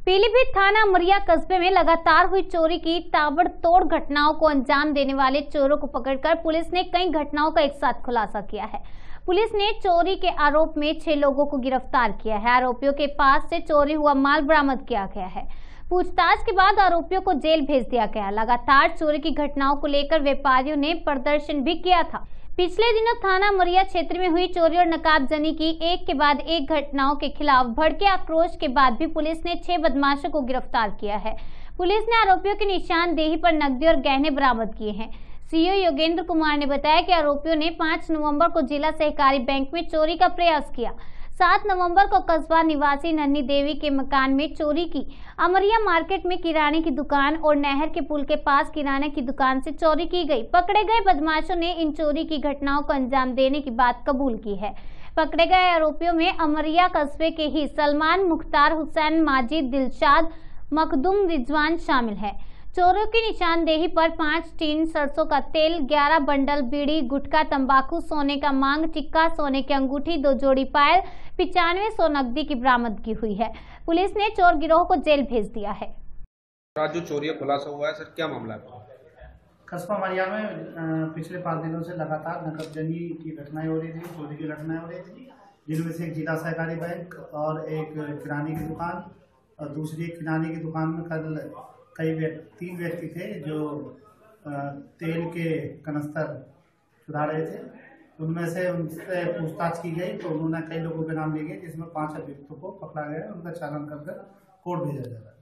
पीलीभीत थाना अमरिया कस्बे में लगातार हुई चोरी की ताबड़तोड़ घटनाओं को अंजाम देने वाले चोरों को पकड़कर पुलिस ने कई घटनाओं का एक साथ खुलासा किया है। पुलिस ने चोरी के आरोप में 6 लोगों को गिरफ्तार किया है। आरोपियों के पास से चोरी हुआ माल बरामद किया गया है। पूछताछ के बाद आरोपियों को जेल भेज दिया गया। लगातार चोरी की घटनाओं को लेकर व्यापारियों ने प्रदर्शन भी किया था। पिछले दिनों थाना अमरिया क्षेत्र में हुई चोरी और नकाबजनी की एक के बाद एक घटनाओं के खिलाफ भड़के आक्रोश के बाद भी पुलिस ने 6 बदमाशों को गिरफ्तार किया है। पुलिस ने आरोपियों की निशानदेही पर नकदी और गहने बरामद किए हैं। सीओ योगेंद्र कुमार ने बताया कि आरोपियों ने 5 नवंबर को जिला सहकारी बैंक में चोरी का प्रयास किया। 7 नवंबर को कस्बा निवासी नन्ही देवी के मकान में चोरी की। अमरिया मार्केट में किराने की दुकान और नहर के पुल के पास किराने की दुकान से चोरी की गई। पकड़े गए बदमाशों ने इन चोरी की घटनाओं को अंजाम देने की बात कबूल की है। पकड़े गए आरोपियों में अमरिया कस्बे के ही सलमान, मुख्तार हुसैन, माजिद, दिलशाद, मखदूम, रिजवान शामिल है। चोरों की निशानदेही पर 5 टीन सरसों का तेल, 11 बंडल बीड़ी, गुटखा, तंबाकू, सोने का मांग टिक्का, सोने की अंगूठी, 2 जोड़ी पायल, 9500 नकदी की बरामदगी हुई है। पुलिस ने चोर गिरोह को जेल भेज दिया है। आज जो चोरी का खुलासा हुआ है सर, क्या मामला है? कस्बा अमरिया में पिछले 5 दिनों से लगातार नकबजनी की घटनाएं हो रही थी, चोरी की घटनाएं हो रही थी, जिनमें से एक जिला सहकारी बैंक और एक किराने की दुकान और दूसरी एक किराने की दुकान में कल 3 व्यक्ति थे जो तेल के कनस्तर चुरा रहे थे। उनमें से उनसे पूछताछ की गई तो उन्होंने कई लोगों के नाम लिए गए, जिसमें 5 अभियुक्तों को पकड़ा गया। उनका चालान कर कोर्ट भेजा जा रहा है।